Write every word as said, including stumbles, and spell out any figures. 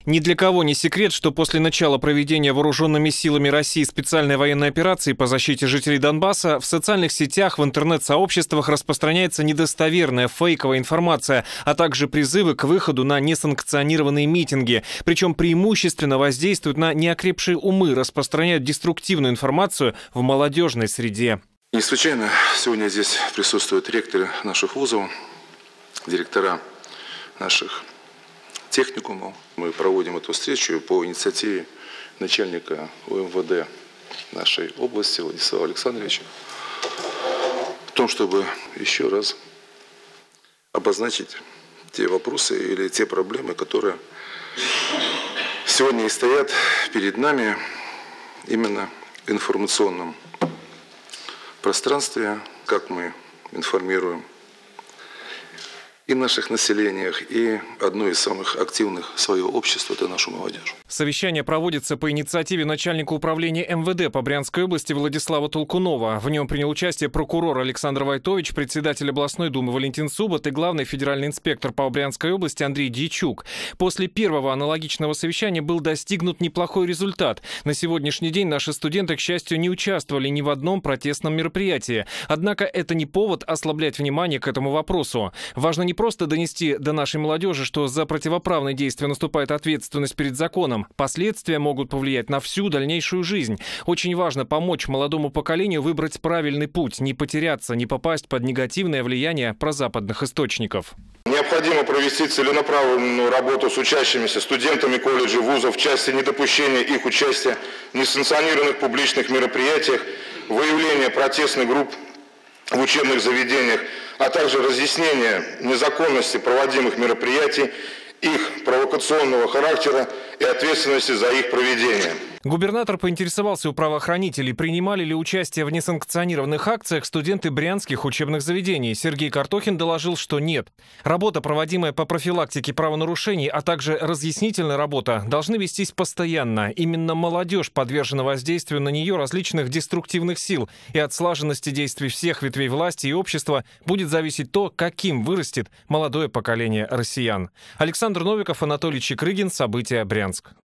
Ни для кого не секрет, что после начала проведения вооруженными силами России специальной военной операции по защите жителей Донбасса в социальных сетях, в интернет-сообществах распространяется недостоверная фейковая информация, а также призывы к выходу на несанкционированные митинги. Причем преимущественно воздействуют на неокрепшие умы, распространяют деструктивную информацию в молодежной среде. Не случайно сегодня здесь присутствуют ректоры наших вузов, директора наших техникумов. Мы проводим эту встречу по инициативе начальника УМВД нашей области Владислава Александровича в том, чтобы еще раз обозначить те вопросы или те проблемы, которые сегодня и стоят перед нами именно в информационном пространстве, как мы информируем и наших населениях, и одно из самых активных своего общества – это нашу молодежь. Совещание проводится по инициативе начальника управления эм вэ дэ по Брянской области Владислава Толкунова. В нем принял участие прокурор Александр Войтович, председатель областной думы Валентин Субот и главный федеральный инспектор по Брянской области Андрей Дьячук. После первого аналогичного совещания был достигнут неплохой результат. На сегодняшний день наши студенты, к счастью, не участвовали ни в одном протестном мероприятии. Однако это не повод ослаблять внимание к этому вопросу. Важно не просто донести до нашей молодежи, что за противоправные действия наступает ответственность перед законом. Последствия могут повлиять на всю дальнейшую жизнь. Очень важно помочь молодому поколению выбрать правильный путь, не потеряться, не попасть под негативное влияние прозападных источников. Необходимо провести целенаправленную работу с учащимися студентами колледжей, вузов в части недопущения их участия в несанкционированных публичных мероприятиях, выявления протестных групп в учебных заведениях, а также разъяснение незаконности проводимых мероприятий, их провокационного характера и ответственности за их проведение. Губернатор поинтересовался у правоохранителей, принимали ли участие в несанкционированных акциях студенты брянских учебных заведений. Сергей Картохин доложил, что нет. Работа, проводимая по профилактике правонарушений, а также разъяснительная работа, должны вестись постоянно. Именно молодежь подвержена воздействию на нее различных деструктивных сил, и от слаженности действий всех ветвей власти и общества будет зависеть то, каким вырастет молодое поколение россиян. Александр Новиков, Анатолий Чекрыгин. События. Брянск.